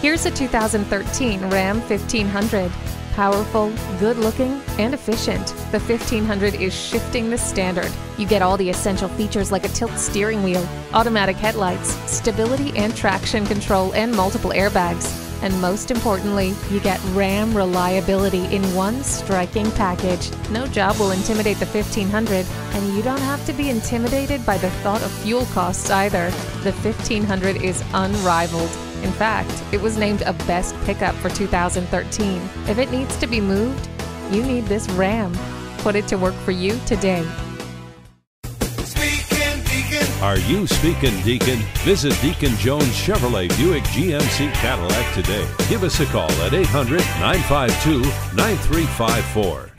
Here's a 2013 Ram 1500. Powerful, good-looking, and efficient, the 1500 is shifting the standard. You get all the essential features like a tilt steering wheel, automatic headlights, stability and traction control, and multiple airbags. And most importantly, you get Ram reliability in one striking package. No job will intimidate the 1500, and you don't have to be intimidated by the thought of fuel costs either. The 1500 is unrivaled. In fact, it was named a Best Pickup for 2013. If it needs to be moved, you need this Ram. Put it to work for you today. Are you speaking Deacon? Visit Deacon Jones Chevrolet Buick GMC Cadillac today. Give us a call at 800-952-9354.